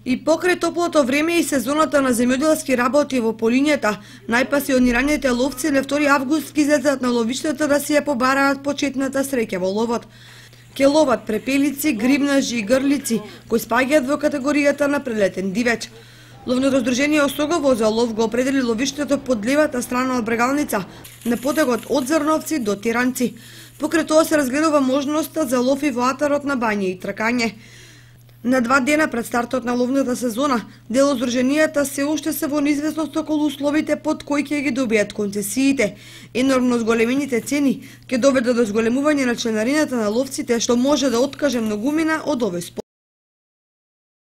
И покрај топлото време и сезоната на земјоделски работи во Полињата, најпасионираните ловци на 2 август ќе излезат на ловиштата да си ја побараат почетната среќа во ловот. Ке ловат препелици, гривнажи и грлици, кои спаѓаат во категоријата на прелетен дивеч. Ловното здружение Осогово за лов го определи ловиштето под левата страна од Брегалница, на потегот од Зрновци до Тиранци. Покрај тоа се разгледува можноста за лов и во атарот на Бања и Тракање. На 2 дена пред стартот на ловната сезона, дел од здруженијата се уште се во неизвестност околу условите под кои ќе ги добијат концесиите. Енормно зголемените цени ќе доведат до зголемување на членарината на ловците, што може да откаже многумина од овој спорт.